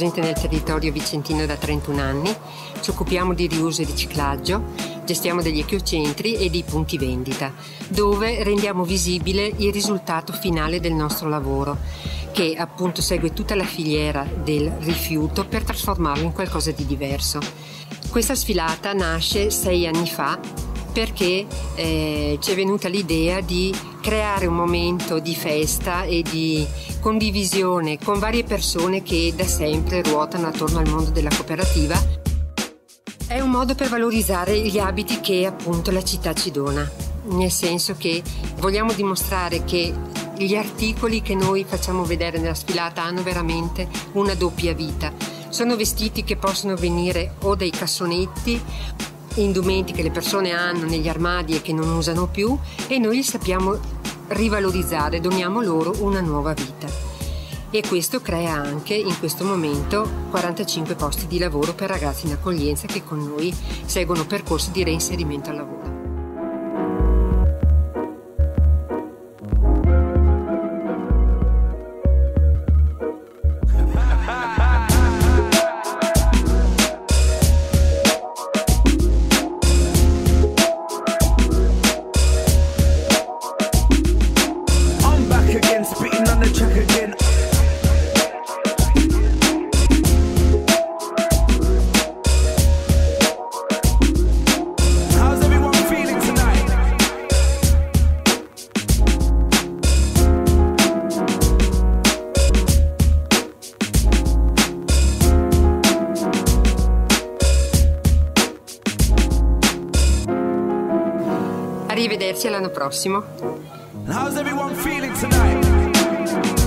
presente nel territorio vicentino da 31 anni, ci occupiamo di riuso e riciclaggio, gestiamo degli ecocentri e dei punti vendita, dove rendiamo visibile il risultato finale del nostro lavoro, che appunto segue tutta la filiera del rifiuto per trasformarlo in qualcosa di diverso. Questa sfilata nasce 6 anni fa perché ci è venuta l'idea di creare un momento di festa e di condivisione con varie persone che da sempre ruotano attorno al mondo della cooperativa. È un modo per valorizzare gli abiti che appunto la città ci dona, nel senso che vogliamo dimostrare che gli articoli che noi facciamo vedere nella sfilata hanno veramente una doppia vita. Sono vestiti che possono venire o dai cassonetti, indumenti che le persone hanno negli armadi e che non usano più, e noi li sappiamo rivalorizzare, doniamo loro una nuova vita. E questo crea anche in questo momento 45 posti di lavoro per ragazzi in accoglienza che con noi seguono percorsi di reinserimento al lavoro. Arrivederci all'anno prossimo. How's everyone feeling tonight?